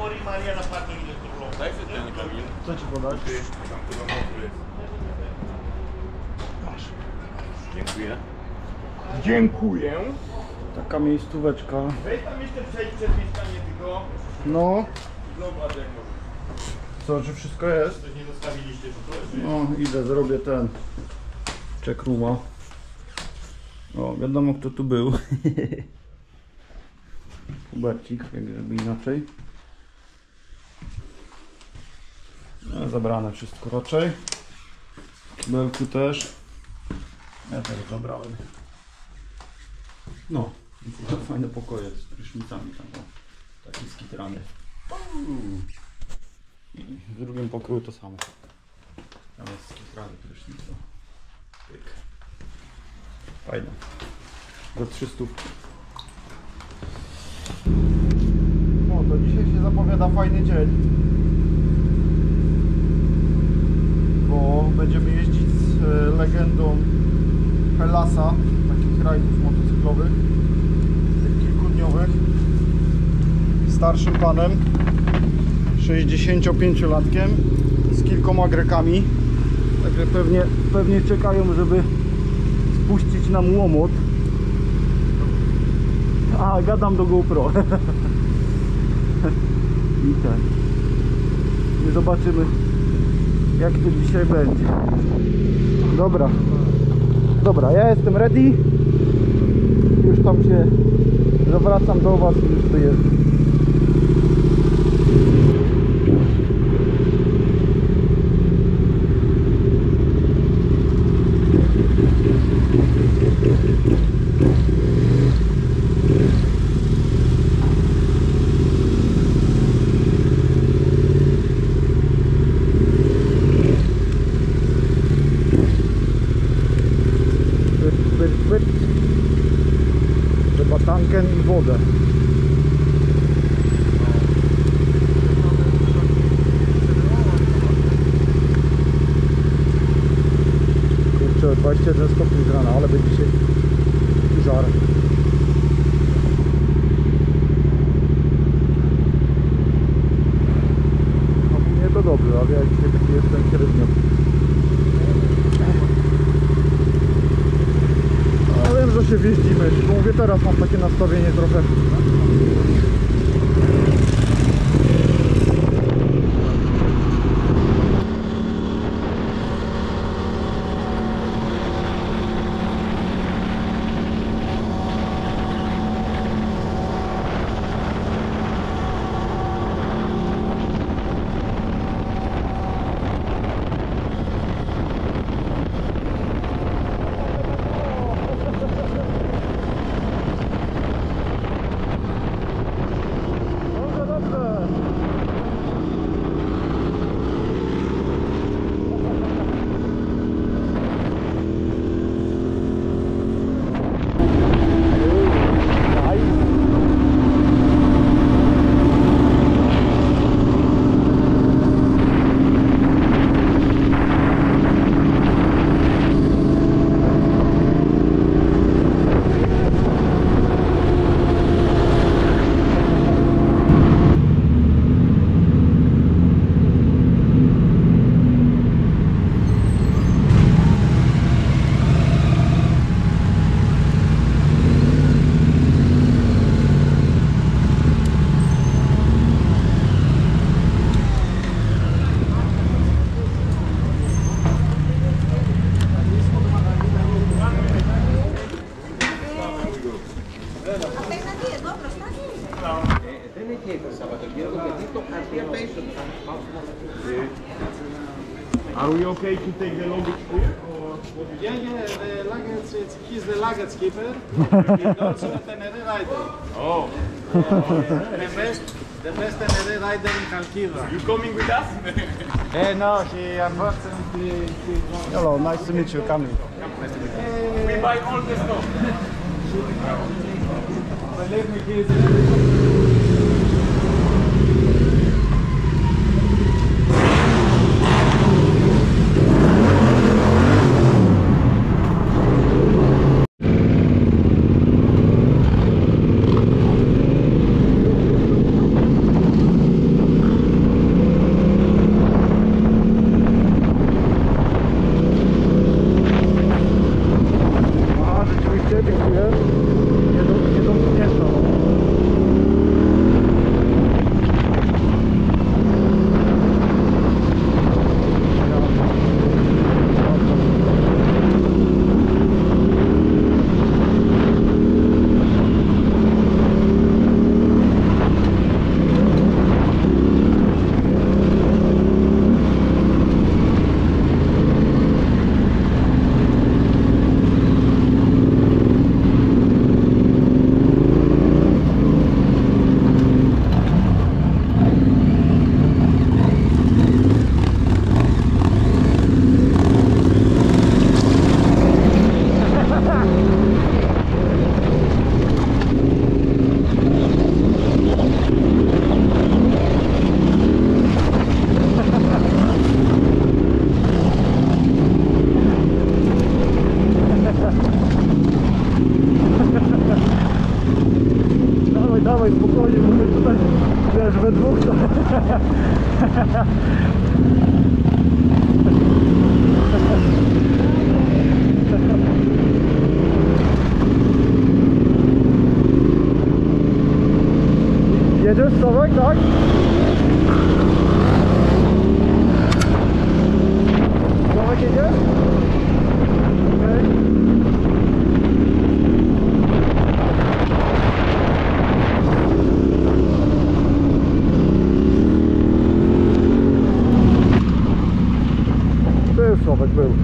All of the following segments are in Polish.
Co ci podać? Dziękuję. Dziękuję. Taka miejscóweczka. Weź tam jeszcze przejdź przez mieszkanie tylko. No. Zobacz jak może. Co, czy wszystko jest? Coś nie zostawiliście, że to jest. No, idę, zrobię ten check rooma. O, wiadomo kto tu był. Hubercik, jak żeby inaczej. No, zabrane wszystko raczej. Kibelku też. Ja też zabrałem. No, to fajne pokoje z prysznicami tam. O, taki skitrany. I w drugim pokoju to samo. Tam jest skitrany prysznic. Pyk. Fajne. Za 300. No to dzisiaj się zapowiada fajny dzień. Bo będziemy jeździć z legendą Hellasa, takich rajdów motocyklowych, kilkudniowych, starszym panem, 65-latkiem, z kilkoma Grekami, także pewnie czekają, żeby spuścić nam łomot. A, gadam do GoPro. I tak. I zobaczymy, jak to dzisiaj będzie. Dobra, ja jestem ready. Już tam się zawracam do was i już wyjeżdżam. Trzeba tanken i wodę. Kurczę, 21 stopni z rana, ale będzie się żar. No, nie to dobrze, ale ja dzisiaj taki jestem średnio. Wiem, że się wjeździmy, tylko mówię, teraz mam takie nastawienie trochę. Are we okay to take the luggage here? Yeah, the luggage, he's the luggage keeper and also a Tenere rider. Oh. The best Tenere rider in Halkidra. You coming with us? No, he unfortunately... Hello, nice to meet you, Kamil. We buy all the stuff. Believe me, he's... tak? Tomek jedziesz? Okej. Był Sławek, był.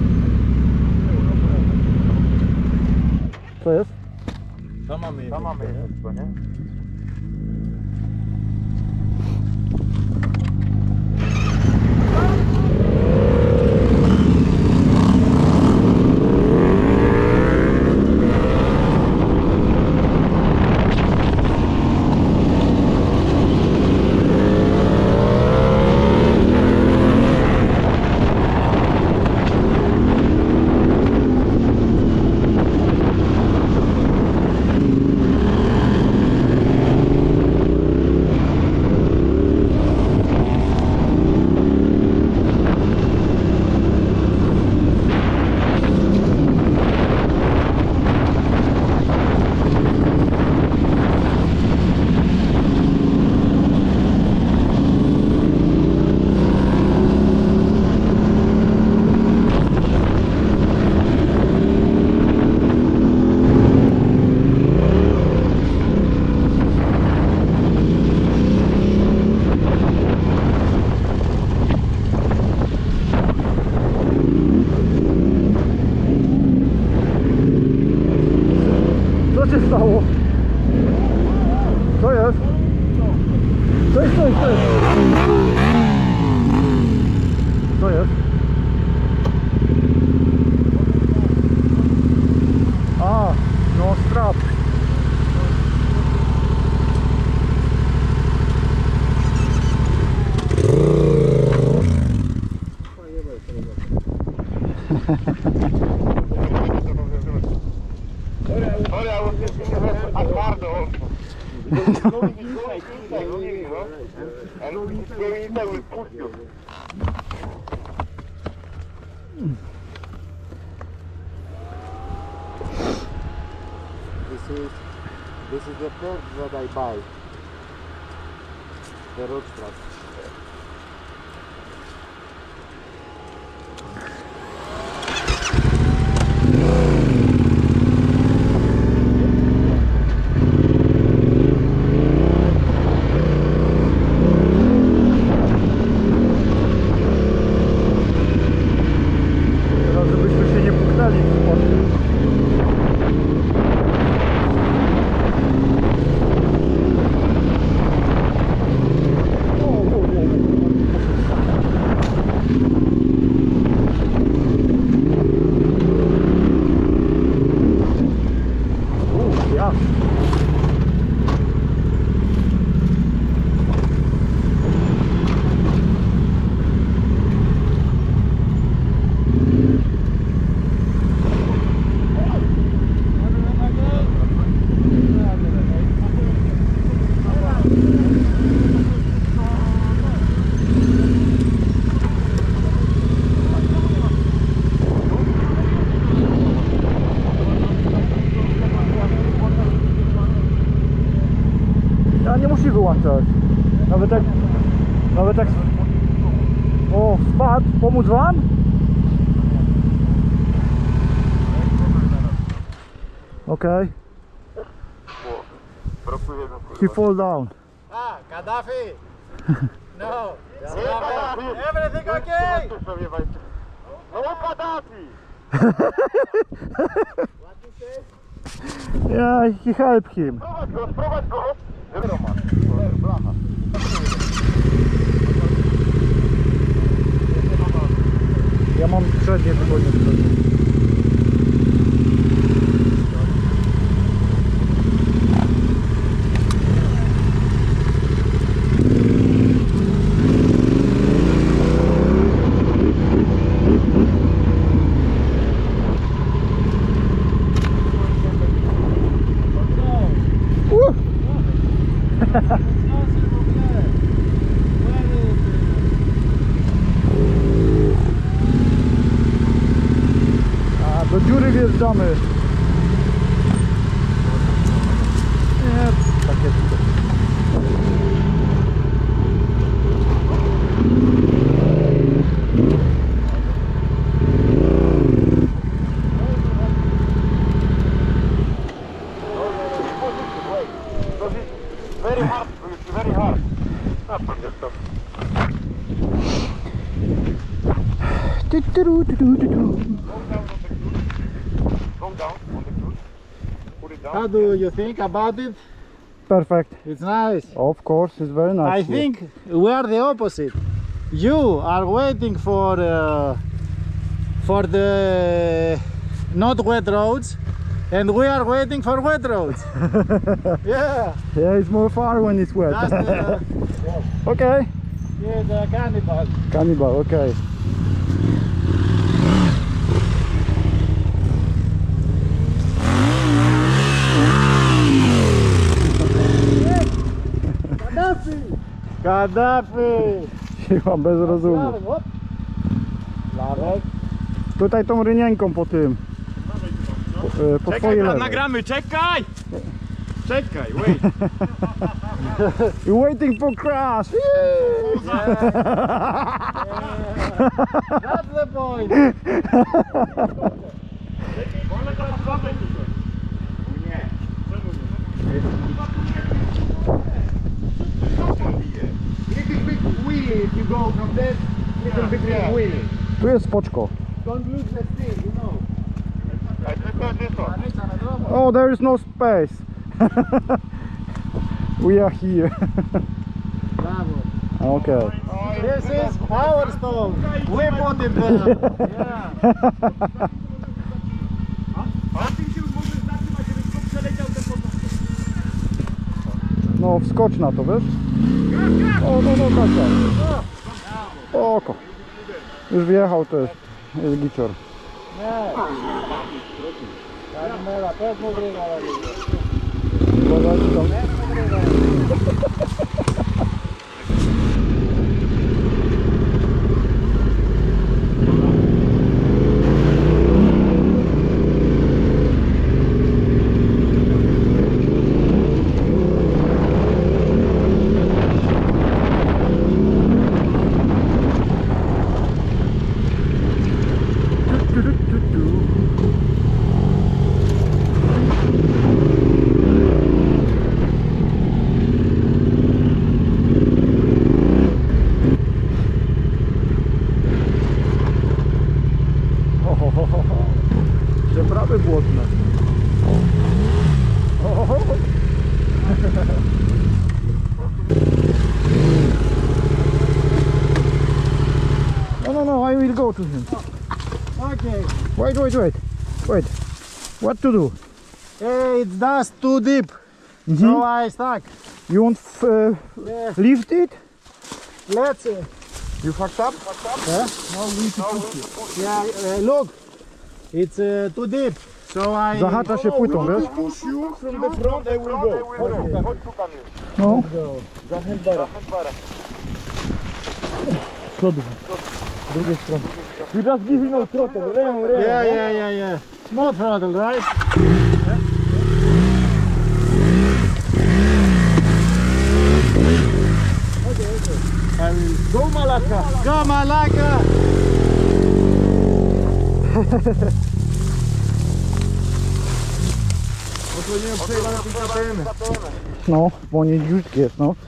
Co jest? Tam mamy je. chyba, nie? Co się stało? Co jest? Co jest? Co jest? A, no strap. Sorry, I was just Eduardo. Going inside, and going inside will push you. This is the first that I buy. The road strap. Teraz żebyśmy się nie puknęli w spodnie. Ja. Ja nie musi wyłączać. Nawet jak... O, spadł. Pomóc wam? Okej. He fall down. Ah, Gaddafi! No! Everything okay? No Gaddafi! Yeah, he helped him. Sprowadź go! Ja mam przednie wygodnie. A, do dziury wjeżdżamy. Nie, takie. Go down on the clutch. Put it down. How do you think about it? Perfect. It's nice. Of course, it's very nice. I here. think we are the opposite. You are waiting for the not wet roads, and we are waiting for wet roads. Yeah, Yeah, it's more fun when it's wet. that's the, Okay. yeah, the cannibal. Cannibal, okay. Gaddafi! Siła bez rozumu. Lawek, hop. Lawek. Tutaj tą rynienką po tym. Po Czekaj, twojej brat, lewej. nagramy, czekaj! Czekaj, wait. You're waiting for crash. That's the point. Little bit wheelie if you go from that little bit wheelie. Tu jest spoczko. Don't lose the speed, you know. I prefer this one. Oh, there is no space. We are here. Bravo. Okay. This is our stone. We put it there. Yeah. A ty się już możesz zatrzymać, żebyś tylko przeleciał ten potok. No, wskocz na to, wiesz? O, no, tak, tak. Oko. Już wjechał, to jest gicior. Nie. Kamera, też mu grywa. Uważajcie tam. Przeprawy błotne. No, I will go to him. Okay. Wait. What to do? Hey, it's dust too deep. So I stuck. You want Yeah. lift it? Let's You fucked up? yeah. No, we need to push it. Yeah, look. It's too deep. So I Zahacza się płytą, wiesz? Push you from the front, I will go. Chodź tu, Kamil. No. Za handbara. Z przodu. Z drugiej strony. You just give him a throttle. Yeah. Small throttle, right? Go Malaka! Go Malaka! No, bo nie dziutkie jest, no.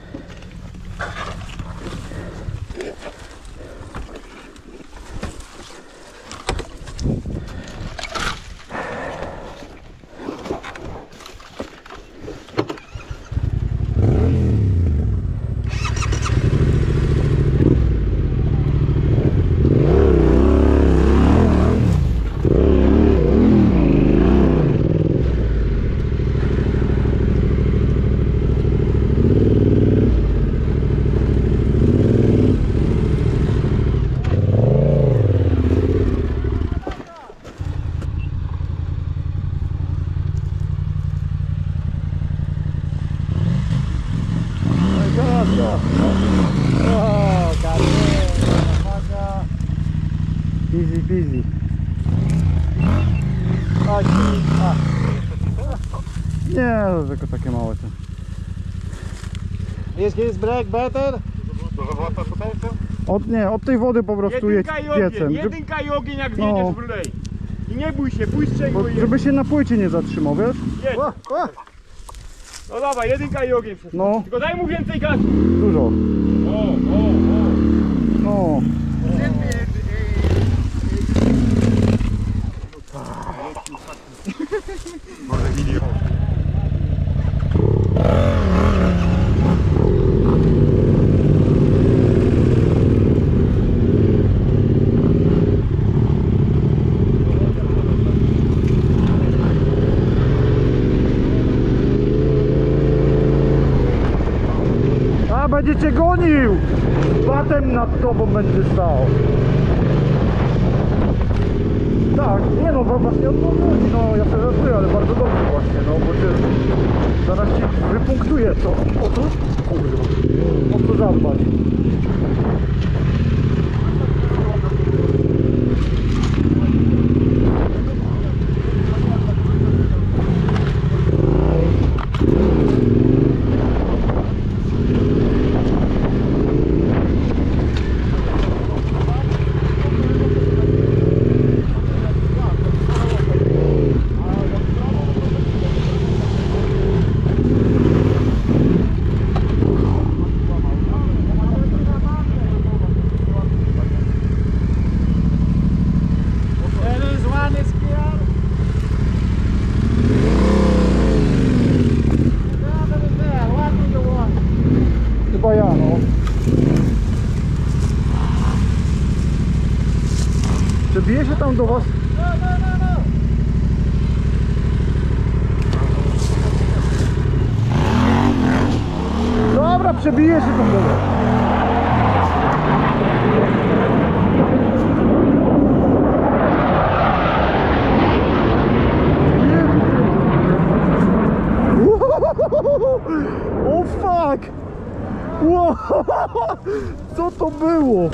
Easy peasy. Nie, to tylko takie małe te. Is his brake better? Dużo włota tutaj jest? Od tej wody po prostu jedź Jedynka i ogień, piecem. jedynka i ogień jak No. wjedziesz w lej. I nie bój się, pójdź Bo, czego i żeby się na płycie nie zatrzymał, wiesz? jedź. No dobra, jedynka i ogień wszystko. No, Tylko daj mu więcej gazu. dużo. O. No. będzie cię gonił! Z batem nad tobą będzie stał. Tak, nie no, właśnie o to chodzi, no ja sobie żartuję, ale bardzo dobrze właśnie, no bo cię zaraz ci wypunktuje co. O co? Kurwa, o co zadbać? Chyba ja, no. Przebije się tam do was? Dobra, przebije się tam do was. O fuck! Wow! Co to było?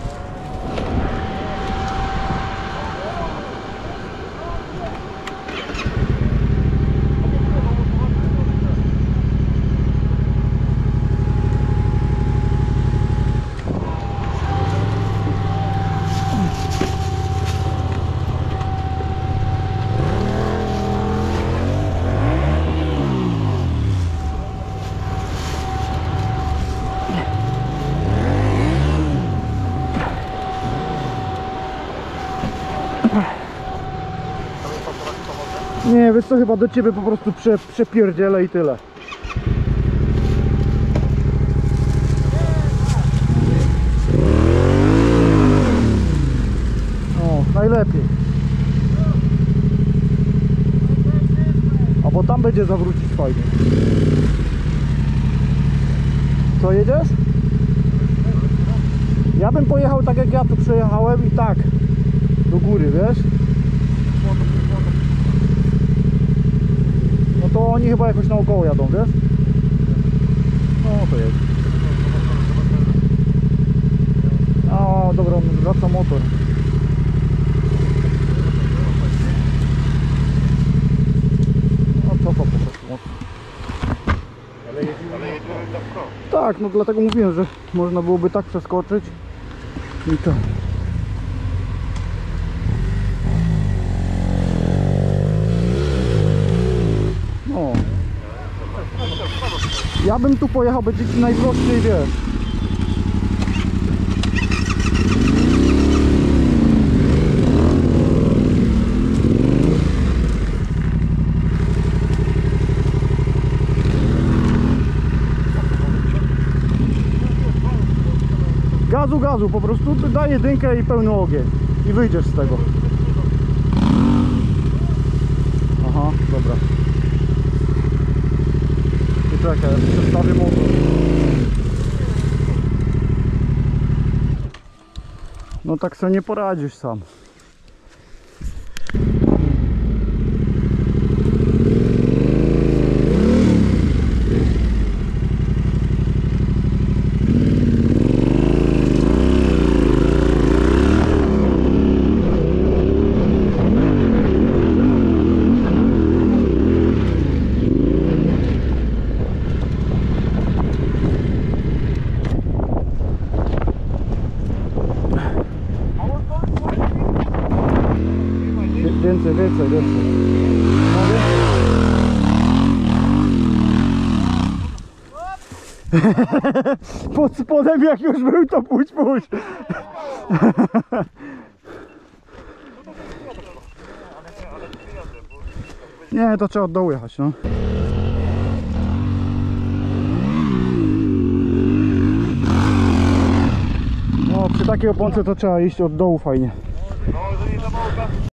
Nie, wiesz co, chyba do ciebie po prostu przepierdzielę i tyle. O, najlepiej. A bo tam będzie zawrócić fajnie. Co, jedziesz? Ja bym pojechał tak jak ja tu przejechałem i tak do góry, wiesz? No to oni chyba jakoś naokoło jadą, wiesz? No to jest. A dobra, wraca motor. No cofa po prostu motor. Ale jedziemy tak w Tak, no dlatego mówiłem, że można byłoby tak przeskoczyć i to. No. Ja bym tu pojechał, będzie ci najprościej, wiesz. Gazu, po prostu daj jedynkę i pełny ogień i wyjdziesz z tego. Aha, dobra. I czekaj, ja przestawię motor. No tak sobie nie poradzisz sam. Więcej. Pod spodem jak już był, to pójdź. Nie, to trzeba od dołu jechać, no. No, przy takiej oponce to trzeba iść od dołu fajnie. No, że nie za mało gazu.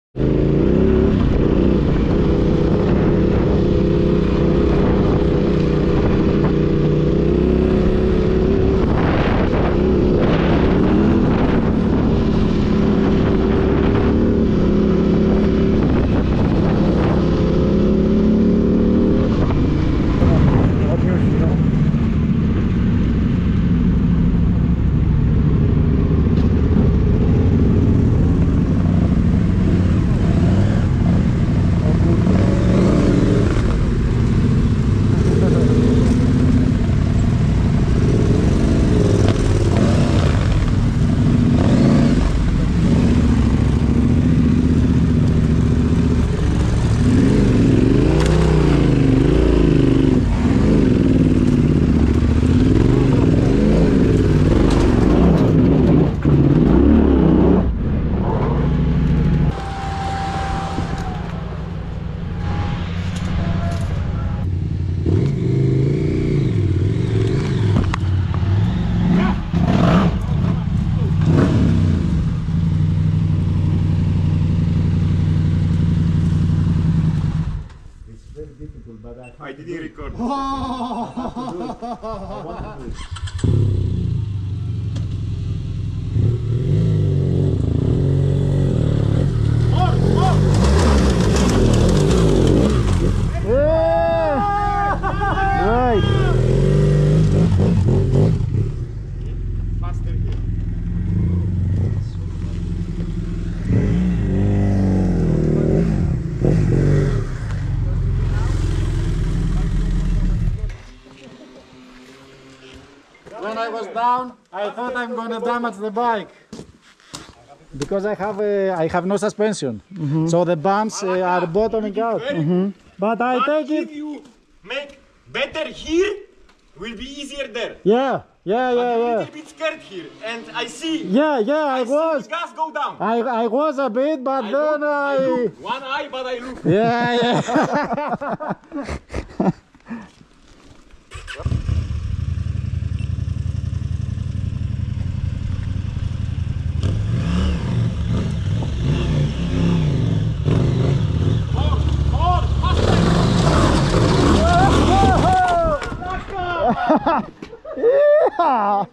I didn't record. Right. Faster here. When I was down, I thought I'm gonna damage the bike because I have no suspension, so the bumps are bottoming out. But I take If it. you make better here, will be easier there. Yeah, You're a yeah. little bit scared here, and I see. Yeah, I see was. the gas go down. I was a bit, but then I look. One eye, but I look. Yeah. Yeah.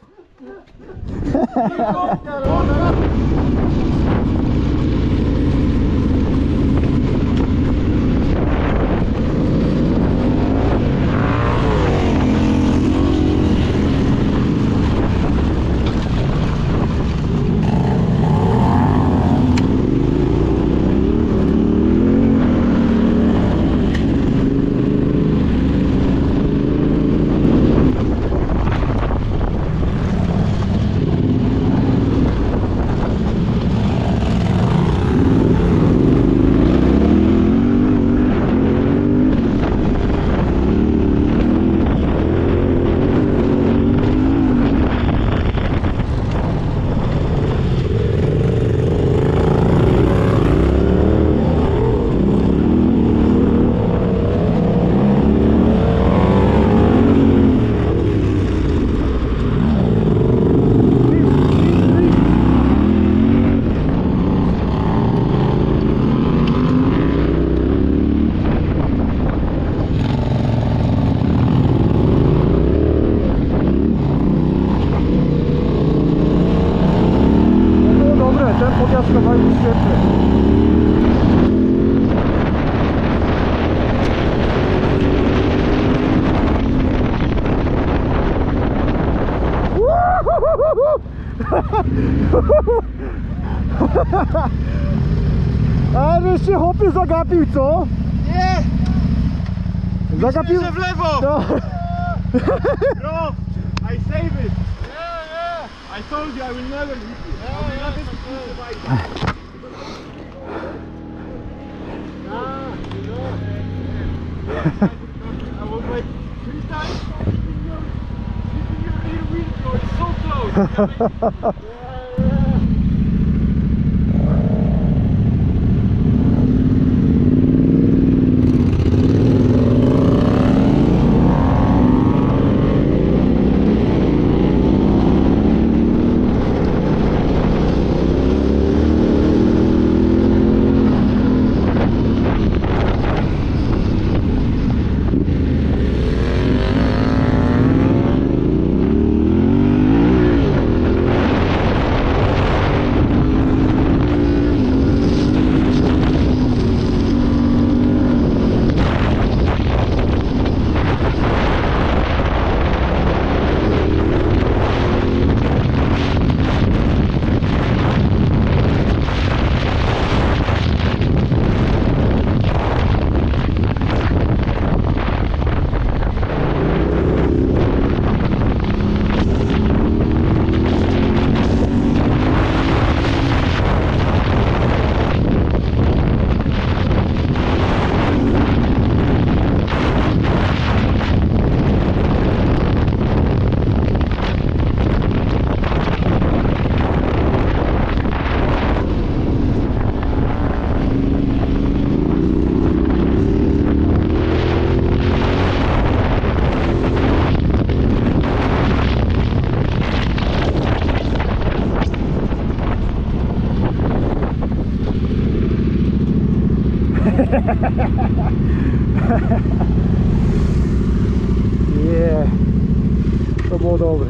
A żeś się chłopie zagapił, co? Nie! Zagapił? Myślę, że w lewo! No. Bro, I save it! I told you I will never hit you. I will never hit the bike. I was like 3 times hitting your rear wheel, bro. It's so close. Yeah. To było dobre.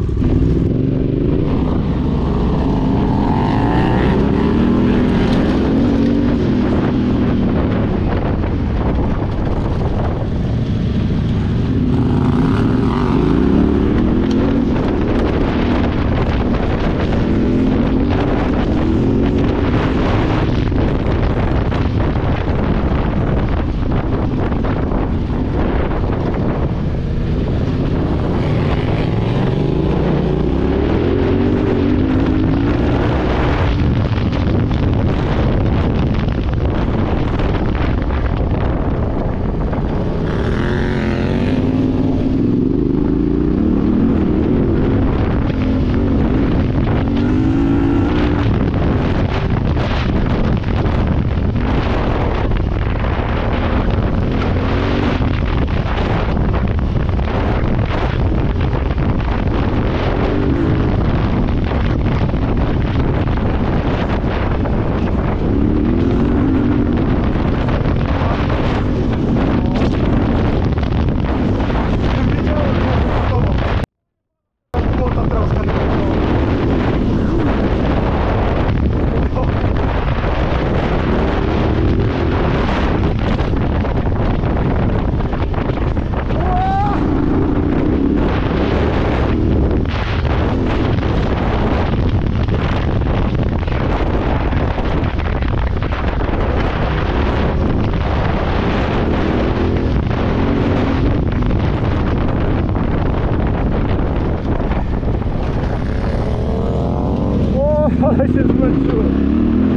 Ale się zmęczyłem.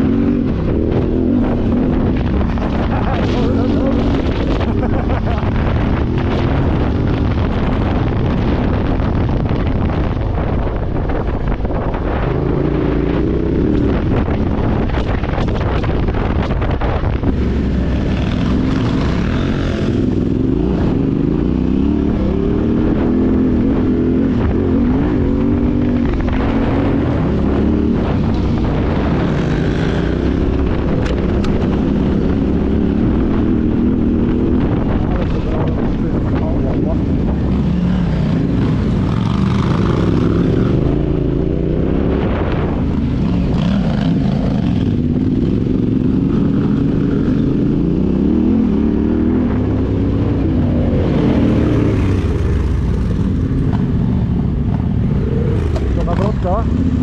Nawrotka.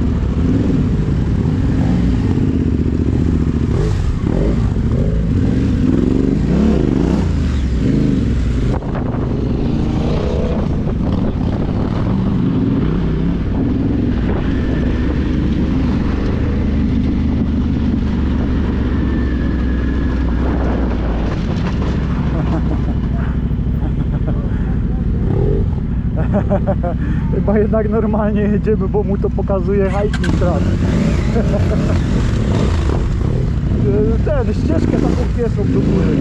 Chyba jednak normalnie jedziemy, bo mu to pokazuje hiking track. Ten, ścieżkę taką pieszą do góry.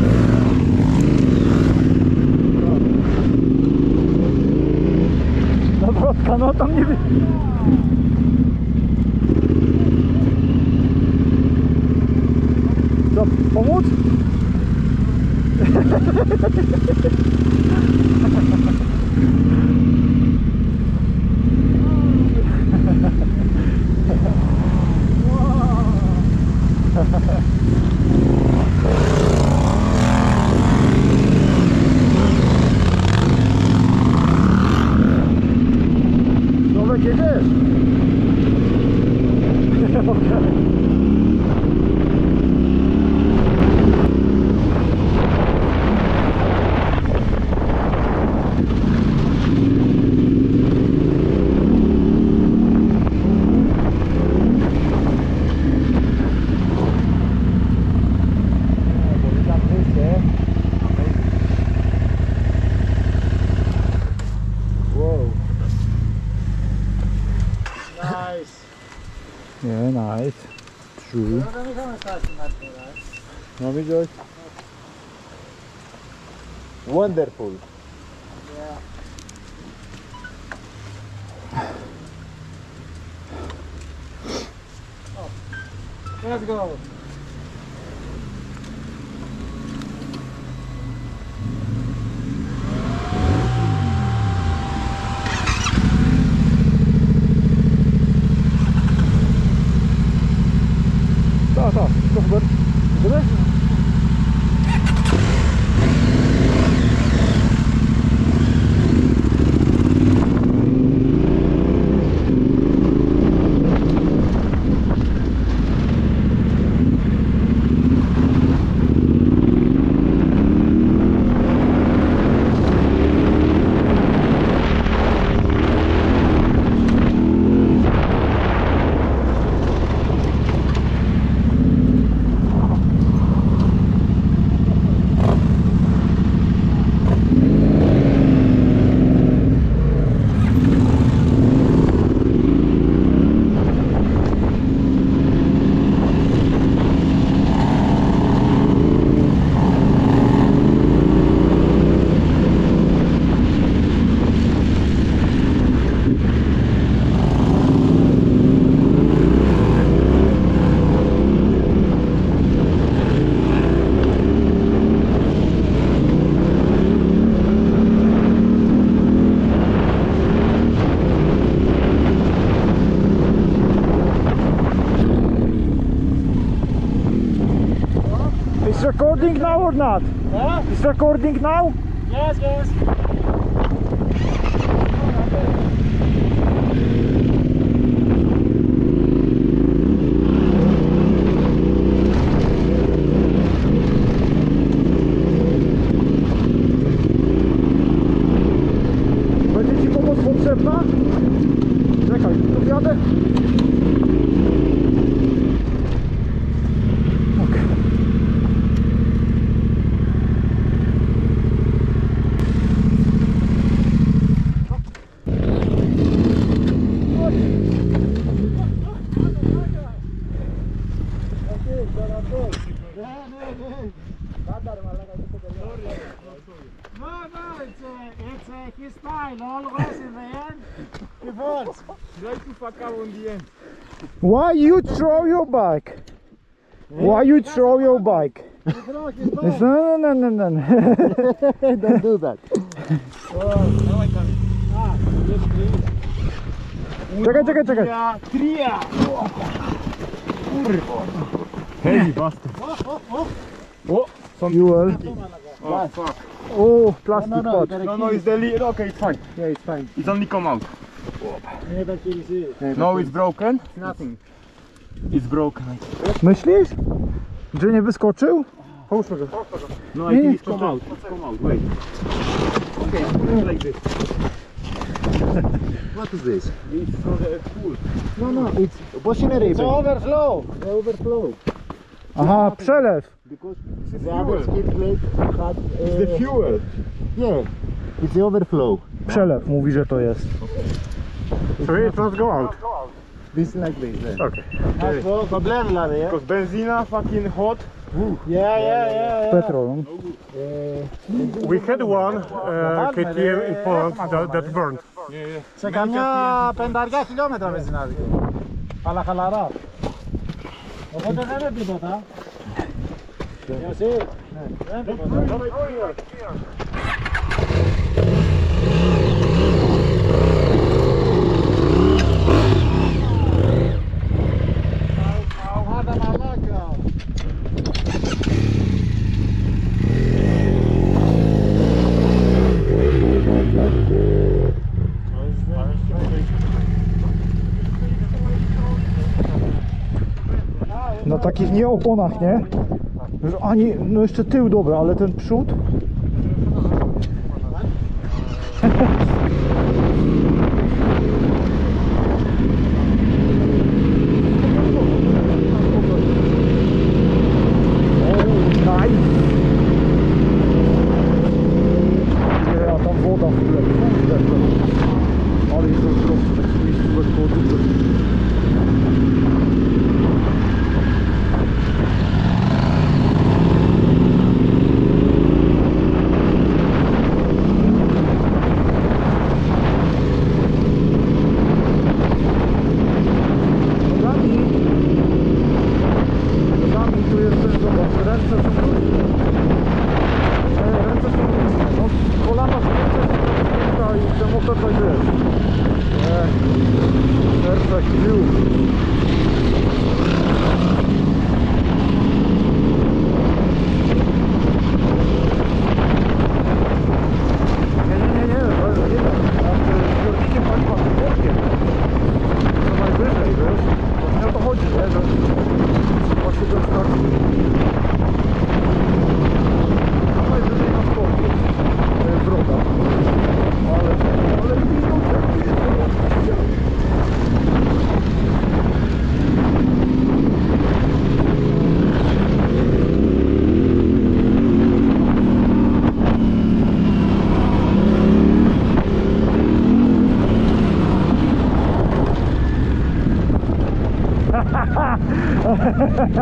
Nawrotka, no tam nie wiem. Co, pomóc? Nowek jedziesz? Yeah, nice. True. No widziałeś? Wonderful. Let's go. It's recording now or not? Huh? It's recording now? Yes, yes. Będzie ci pomoc potrzebna? Czekaj, tu jadę. Okay. No, it's his style, always in the end. He falls. Try to fuck out on the end. Why you throw your bike? Why you throw your bike? No. Don't do that. Now I can. Czekaj. Tria. Heavy bastard. Oh, Fuel. oh fuck. Oh, plastic pot. No, it's the lead. Okay, it's fine. Yeah, it's fine. It's only come out. Nie tak się No, it's broken. Nothing. It's broken. Myślisz, że nie wyskoczył? No, I think it's come out. It's come out. Wait. Okay, put it like this. What is this? It's for the pool. No, it's machinery. It's overflow. The overflow. Aha, przelew. Because the other skid plate had... It's the fuel. Yeah, it's the overflow. Przelew mówi, że to jest. So it must go out. This like this. Yeah. Okay. Problem dla mnie. Because benzina fucking hot. Yeah. Petrol. We had one KTM in Poland that burned. Czekam na pędarga kilometra benzynarzy. Halara. No bo to nie robi bota. Ja się. Na takich nie oponach, nie? Że ani, no jeszcze tył dobra, ale ten przód. A tam woda w tle, kurde, ale jest zazdrosny, tak sobie miejscówek koło dupy. Nogami tu jest ten, zobacz, ręce są różne, no kolana są różne i ten motor tak wiesz, serce, tył.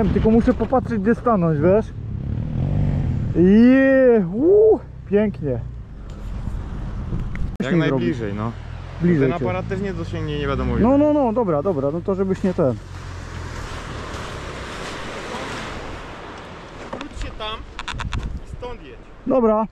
Wiem, tylko muszę popatrzeć, gdzie stanąć, wiesz? Pięknie. Jak najbliżej, no. Bliżej Ten cię. aparat też nie dosięgnie nie wiadomo ile. No, dobra, no to żebyś nie ten. Wróć się tam i stąd jedź. Dobra.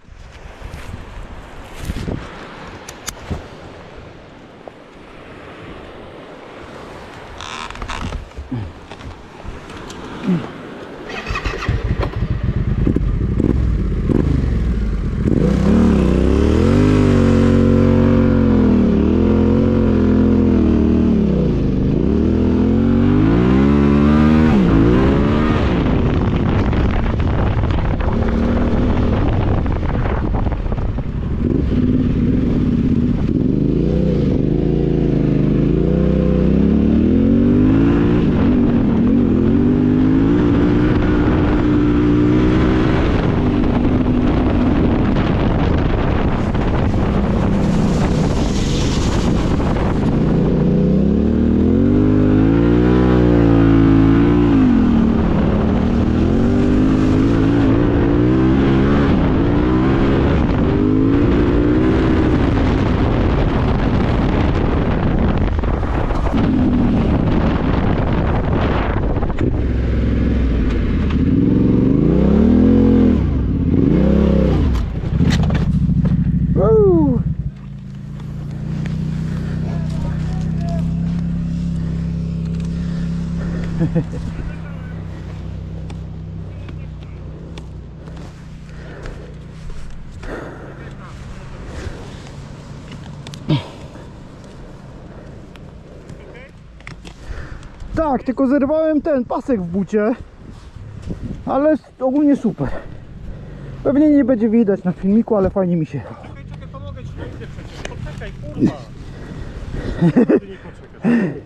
Tak, tylko zerwałem ten pasek w bucie, ale ogólnie super. Pewnie nie będzie widać na filmiku, ale fajnie mi się. Czekaj, pomogę ci, idę przecież. Poczekaj, kurwa. Ty nie poczekaj.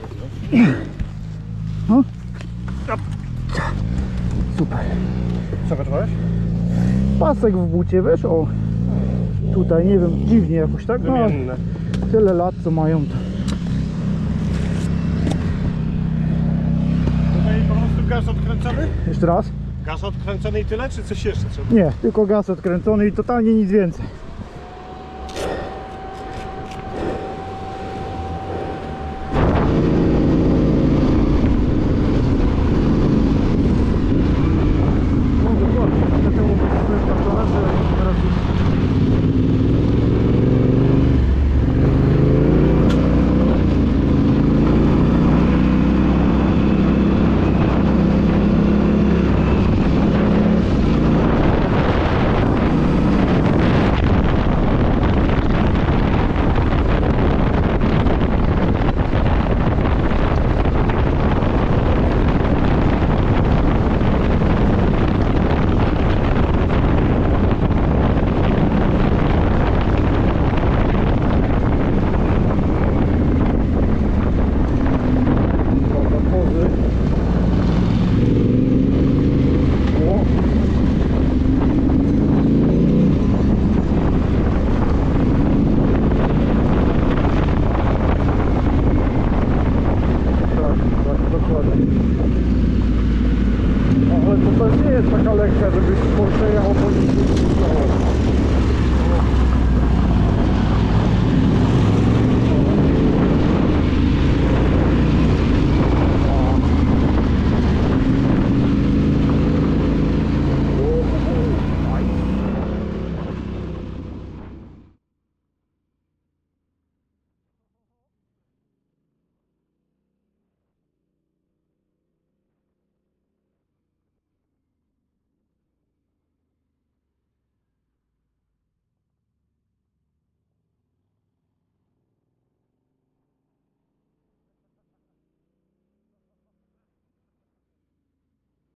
No. Super. Co wyczułeś? Pasek w bucie, wiesz, o. Tutaj, nie wiem, dziwnie jakoś, tak? No, Wymienne. tyle lat co mają to. Tutaj po prostu gaz odkręcony? Jeszcze raz? Gaz odkręcony i tyle, czy coś jeszcze trzeba? Nie, tylko gaz odkręcony i totalnie nic więcej. No dokładnie, dlatego musimy sprawdzone, że teraz ale to też nie jest taka lekcja, żebyś Porsche jechał po nim.